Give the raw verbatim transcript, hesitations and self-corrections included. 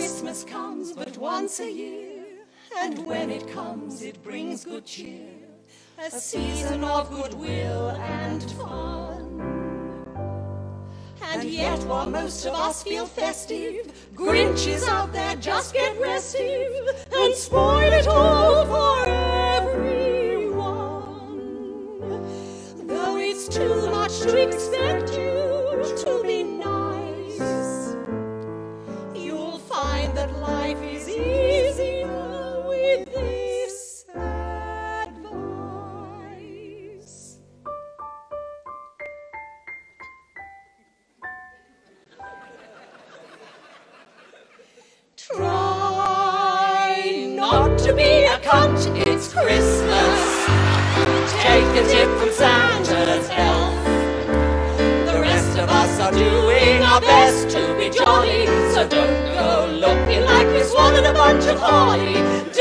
Christmas comes but once a year, and when it comes it brings good cheer, a season of goodwill and fun. And yet while most of us feel festive, Grinches out there just get restive and spoil it all for everyone. Though it's too much to expect you to be nice, you'll find that life is easier with this advice. Try not to be a cunt, it's Christmas. Take a tip from Santa's elf. The rest of us are doing our best to be jolly, so don't go looking like you swallowed a bunch of holly.